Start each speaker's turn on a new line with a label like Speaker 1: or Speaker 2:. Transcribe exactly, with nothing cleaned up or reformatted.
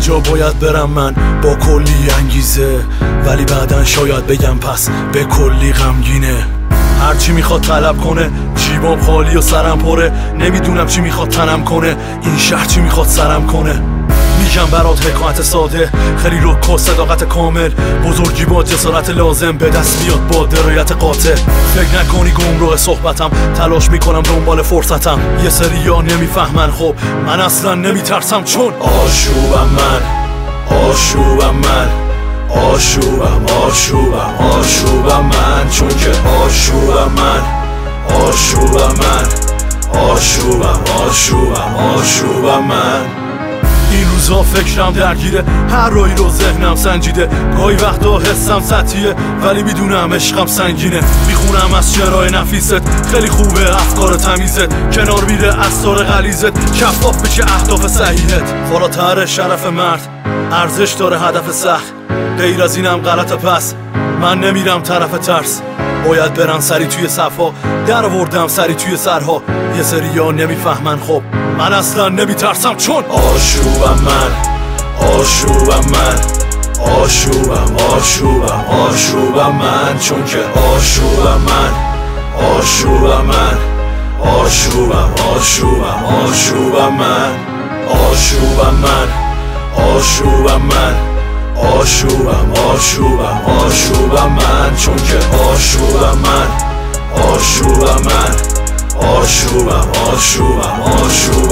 Speaker 1: اینجا باید برم من با کلی انگیزه، ولی بعدن شاید بگم پس به کلی غمگینه. هرچی میخواد طلب کنه، جیبام خالی و سرم پره، نمیدونم چی میخواد تنم کنه، این شهر چی میخواد سرم کنه. میگم برات حکایت ساده، خیلی رک و صداقت کامل، بزرگی با جسارت لازم به دست میاد با درایت قاطع. فکر نکنی گمراه صحبتم، تلاش میکنم دنبال فرصتم. یه سریا نمیفهمن خب من اصلا نمیترسم، چون آشوبم من، آشوبم من، آشوبم آشوبم آشوبم من، چون که آشوبم من، آشوبم من، آشوبم آشوبم آشوبم من. این روزا فکرم درگیره، هر رایی رو ذهنم سنجیده، گاهی وقتا حسم سطحیه ولی میدونم عشقم سنگینه. میخونم از شعرهای نفیست، خیلی خوبه افکار تمیزت، کنار میره اسرار غلیظت، شفاف بشه اهداف صحیحت. بالاتر شرف مرد ارزش داره هدف سخت، غیر از اینم غلط. پس من نمیرم طرف ترس، باید برن سری توی صفا، در آوردم سری توی سرها. یه سریا نمیفهمن خب من اصلا نمیترسم، چون آشوبم من، آشوبم من، آشوبم آشوبم آشوبم من، چون که آشوبم من، آشوبم من، آشوبم آشوبم آشوبم من، آشوبم من، آشوبم من، آشوبم آشوبم آشوبم من، چون که آشوبم من، آشوبم من، آشوبم آشوبم آشوبم